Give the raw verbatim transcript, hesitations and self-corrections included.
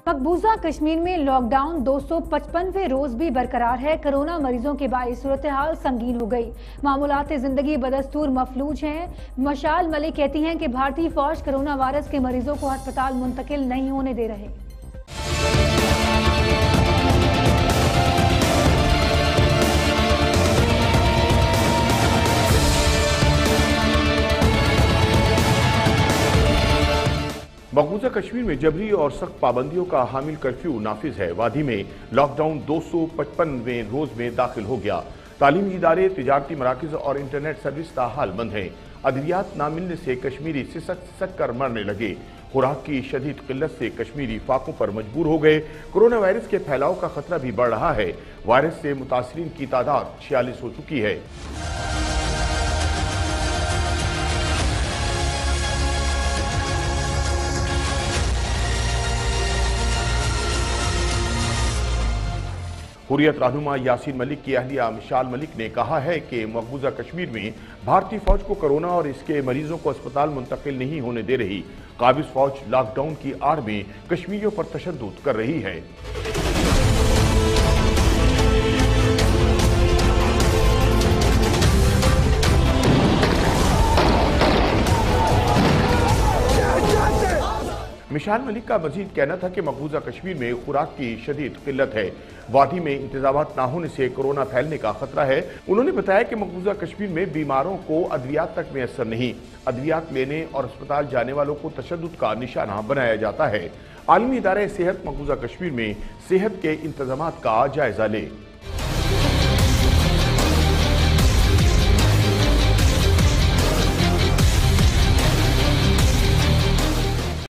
मकबूजा कश्मीर में लॉकडाउन दो सौ पचपनवें रोज भी बरकरार है। कोरोना मरीजों के बायस सूरत हाल संगीन हो गई। मामूलात जिंदगी बदस्तूर मफलूज हैं। मशाल मलिक कहती हैं कि भारतीय फौज कोरोना वायरस के मरीजों को अस्पताल मुंतकिल नहीं होने दे रहे। मकबूजा कश्मीर में जबरी और सख्त पाबंदियों का हामिल कर्फ्यू नाफिज है। वादी में लॉकडाउन दो सौ पचपनवें रोज में दाखिल हो गया। तालीमी इदारे, तिजारती मराकज और इंटरनेट सर्विस ताहाल बंद हैं। अद्वियात ना मिलने से कश्मीरी सिसक सिसक कर मरने लगे। खुराक की शदीद किल्लत से कश्मीरी फाकों पर मजबूर हो गए। कोरोना वायरस के फैलाव का खतरा भी बढ़ रहा है। वायरस से मुतासरीन की तादाद छियालीस हो चुकी है। हुर्रियत रहनुमा यासीन मलिक की अहलिया मिशाल मलिक ने कहा है कि मकबूजा कश्मीर में भारतीय फौज को कोरोना और इसके मरीजों को अस्पताल मुंतकिल नहीं होने दे रही। काबिज फौज लॉकडाउन की आड़ में कश्मीरियों पर तशद्दुद कर रही है। मिशाल मलिक का मजीद कहना था कि मकबूजा कश्मीर में खुराक की शदीद किल्लत है। वादी में इंतजामात न होने से कोरोना फैलने का खतरा है। उन्होंने बताया कि मकबूजा कश्मीर में बीमारों को अद्वियात तक मैसर नहीं। अद्वियात लेने और अस्पताल जाने वालों को तशद्दुद का निशाना बनाया जाता है। आलमी इदारे सेहत मकबूजा कश्मीर में सेहत के इंतजामात का जायजा ले।